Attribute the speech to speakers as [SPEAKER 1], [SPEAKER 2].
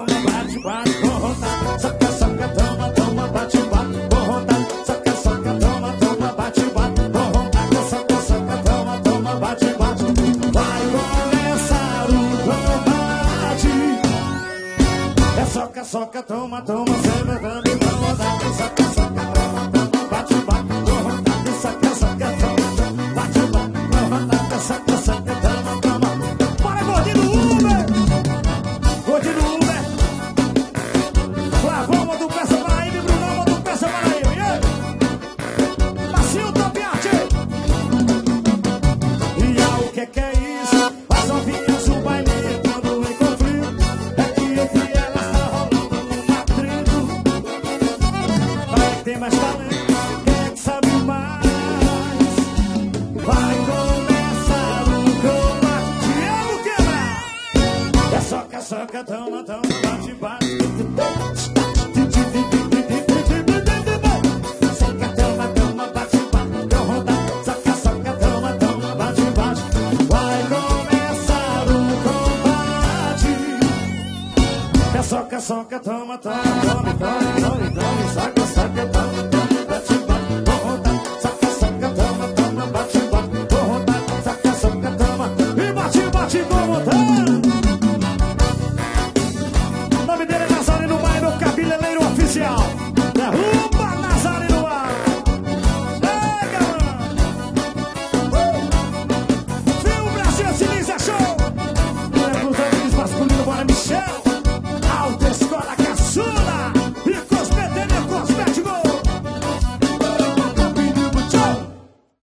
[SPEAKER 1] toma, bate, bate, com vontade. Soca, soca, toma, toma, bate, bate, com vontade. Soca, soca, toma, toma, bate, bate, com vontade. Soca, soca, toma, toma, bate, bate. Vai começar o combate. É soca, soca, toma, toma, sempre dando com vontade. Soca, soca, toma, toma, bate, bate, com vontade. Soca, soca, toma, toma, bate, bate, com vontade. Soca, soca, toma, toma. Bora, gordinho do Uber! Gordinho do Uber! Flavão, manda um peça para ele, Brunão, manda um peça para ele, yeah? Passinho Top Art! E o que é isso? As novinhas do baile entrando em conflito. É que entre elas tá rolando um atrito. Vai que tem mais talento, quem é que sabe mais? Vai começar o combate. Diego quebra! É soca, soca, toma, toma, bate, bate. Soca, toma, toma, bate, bate, com vontade. Soca, soca, toma, toma, bate, bate. Vai começar o combate. É soca, soca, toma, toma, toma, toma, toma, toma. Soca, soca, toma, toma, bate, bate, com vontade. Soca, soca, toma, toma, bate, bate, com vontade. Soca, soca, toma e bate, bate, com vontade.